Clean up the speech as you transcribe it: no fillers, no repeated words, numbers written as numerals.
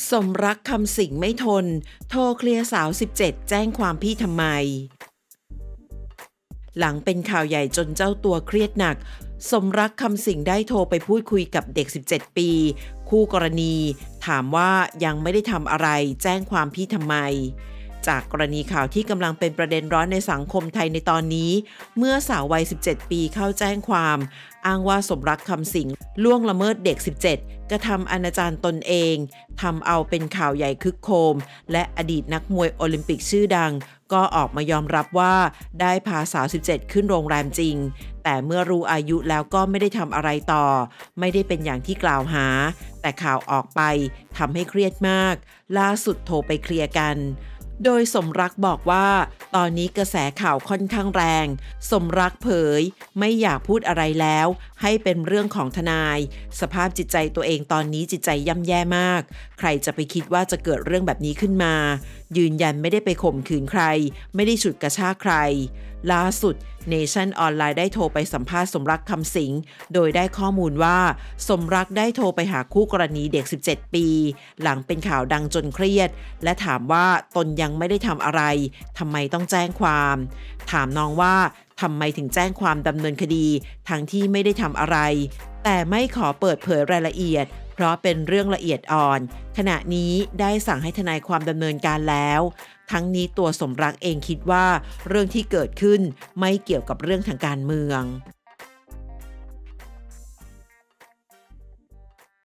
สมรักคำสิงไม่ทนโทรเคลียร์สาว17แจ้งความพี่ทำไมหลังเป็นข่าวใหญ่จนเจ้าตัวเครียดหนักสมรักคำสิงได้โทรไปพูดคุยกับเด็ก17ปีคู่กรณีถามว่ายังไม่ได้ทำอะไรแจ้งความพี่ทำไมจากกรณีข่าวที่กำลังเป็นประเด็นร้อนในสังคมไทยในตอนนี้เมื่อสาววัย17ปีเข้าแจ้งความอ้างว่าสมรักคำสิงล่วงละเมิดเด็ก17กระทำอนาจารตนเองทำเอาเป็นข่าวใหญ่คึกโครมและอดีตนักมวยโอลิมปิกชื่อดังก็ออกมายอมรับว่าได้พาสาว17ขึ้นโรงแรมจริงแต่เมื่อรู้อายุแล้วก็ไม่ได้ทำอะไรต่อไม่ได้เป็นอย่างที่กล่าวหาแต่ข่าวออกไปทำให้เครียดมากล่าสุดโทรไปเคลียร์กันโดยสมรักบอกว่าตอนนี้กระแสข่าวค่อนข้างแรงสมรักเผยไม่อยากพูดอะไรแล้วให้เป็นเรื่องของทนายสภาพจิตใจตัวเองตอนนี้จิตใจย่ำแย่มากใครจะไปคิดว่าจะเกิดเรื่องแบบนี้ขึ้นมายืนยันไม่ได้ไปข่มขืนใครไม่ได้ฉุดกระชากใครล่าสุดเนชั่นออนไลน์ได้โทรไปสัมภาษณ์สมรักคำสิงโดยได้ข้อมูลว่าสมรักได้โทรไปหาคู่กรณีเด็ก17ปีหลังเป็นข่าวดังจนเครียดและถามว่าตนยังไม่ได้ทำอะไรทำไมต้องแจ้งความถามน้องว่าทำไมถึงแจ้งความดำเนินคดีทั้งที่ไม่ได้ทำอะไรแต่ไม่ขอเปิดเผยรายละเอียดเพราะเป็นเรื่องละเอียดอ่อนขณะนี้ได้สั่งให้ทนายความดำเนินการแล้วทั้งนี้ตัวสมรักเองคิดว่าเรื่องที่เกิดขึ้นไม่เกี่ยวกับเรื่องทางการเมือง